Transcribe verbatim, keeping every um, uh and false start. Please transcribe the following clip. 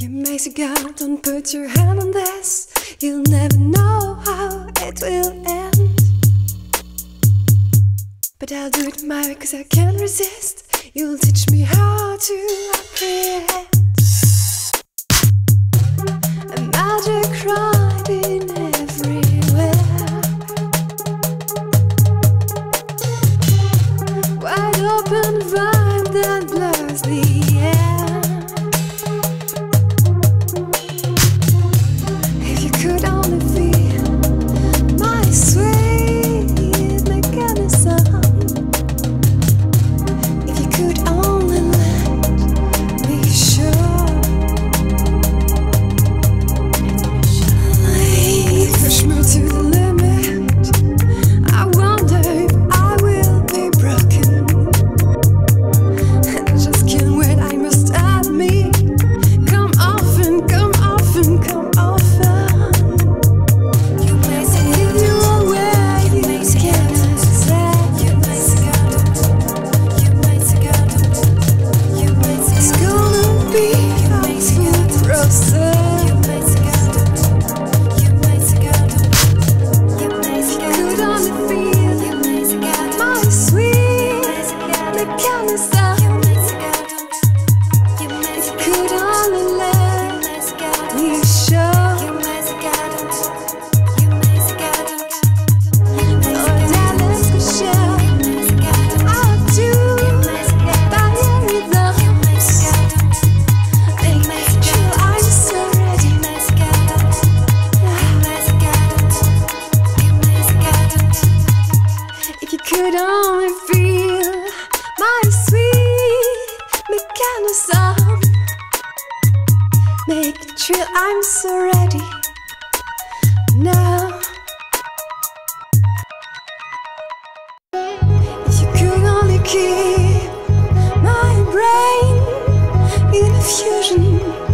You may God, don't put your hand on this. You'll never know how it will end. But I'll do it my way, cause I can't resist. You'll teach me how to apprehend a magic riding everywhere. Wide open vibe that blurs the air. If you could only feel my sweet mechanism, if you could only let me show. I push me to the limit. I wonder if I will be broken. I just can't wait, I must admit. Come often, come often, come often. You may say you away, you may say you may say you may say you may say it's gonna be a smooth process. You may say you may say you may say could only feel my sweet mechanism. If you could only let me show. Oh, darling, could show. I'll do by your rhythms. Make sure I'm so ready. If you could only feel my sweet mechanism, make it true, I'm so ready now. If you could only keep my brain in a fusion,